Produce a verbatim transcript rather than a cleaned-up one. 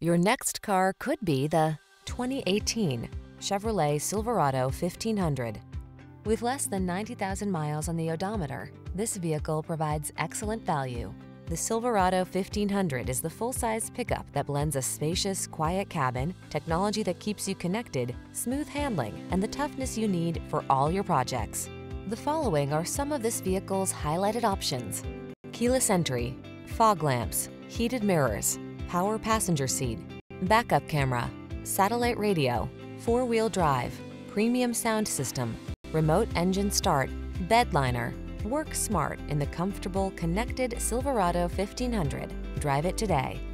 Your next car could be the twenty eighteen Chevrolet Silverado fifteen hundred. With less than ninety thousand miles on the odometer, this vehicle provides excellent value. The Silverado fifteen hundred is the full-size pickup that blends a spacious, quiet cabin, technology that keeps you connected, smooth handling, and the toughness you need for all your projects. The following are some of this vehicle's highlighted options: keyless entry, fog lamps, heated mirrors, power passenger seat, backup camera, satellite radio, four-wheel drive, premium sound system, remote engine start, bed liner. Work smart in the comfortable, connected Silverado fifteen hundred. Drive it today.